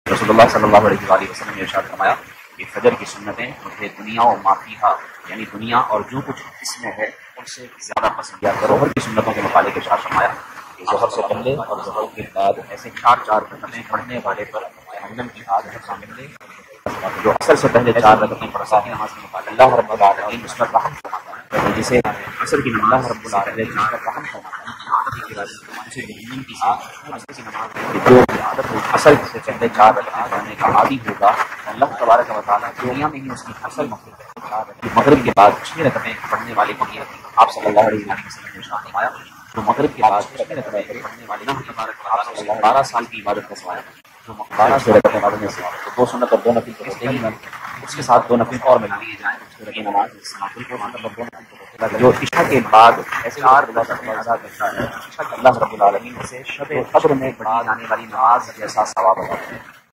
رسول اللہ صلی اللہ علیہ وآلہ وسلم نے ارشاد فرمایا کہ فجر کی سنتیں مجھے دنیا و ما فیہا یعنی دنیا اور جو کچھ اس میں ہے ان سے زیادہ پسند کیا کرو۔ ظہر کی سنتوں کے متعلق ارشاد فرمایا کہ ظہر سے پہلے اور ظہر کے بعد ایسے چار رکعتیں پڑھنے والے پر جہنم کی آگ ہے شامل ہے۔ جو عصر سے پہلے 4 رکعتیں پڑھتا ہے نماز کے متعلق اللہ رب العالمین اس پر رحم فرماتا ہے، جسے عصر کی اللہ رب العالمین اس پر رحم فرماتا ہے۔ اسے جہنم کی عصر کی نماز جو عادت ہو عصر سے پہلے 4 رکعتیں پڑھنے کا عادی ہوگا، اللہ تبارک و تعالیٰ دنیا میں ہی اس کی اصل مغرب کے بعد 6 رکعتیں پڑھنے والے کو بھی آپ صلی اللہ علیہ وسلم نے ارشاد فرمایا جو مغرب کے بعد 6 رکعتیں پڑھنے والے اللہ تبارک و تعالیٰ صلی اللہ 12 سال کی عبادت کا سوال جو 12 سے رکعتیں پڑھنے سے تو 2 سنت اور 2 نفل کو اس لیے اس کے ساتھ 2 نفل اور ملا لیے جائیں یہ نماز نافل کو مطلب 2 نفل جو عشاء کے بعد 4 رکعتیں ادا کرتا ہے اللہ رب العالمین سے شب قدر میں پڑھی جانے والی نماز جیسا ثواب عطا کرتے ہیں۔